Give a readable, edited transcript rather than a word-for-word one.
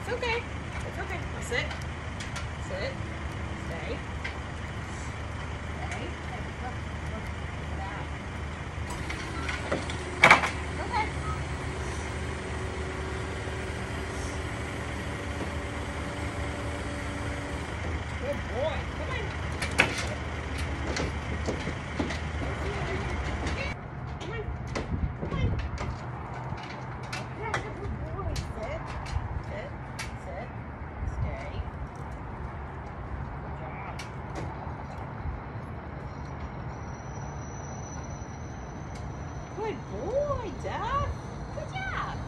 It's okay. It's okay. Now sit. Sit. Stay. Stay. Hey, look. Look at that. Okay. Good boy. Come on. Come on. Come on. Yeah, good boy. Sit. Sit. Sit. Stay. Good job. Good boy, Duck. Good job.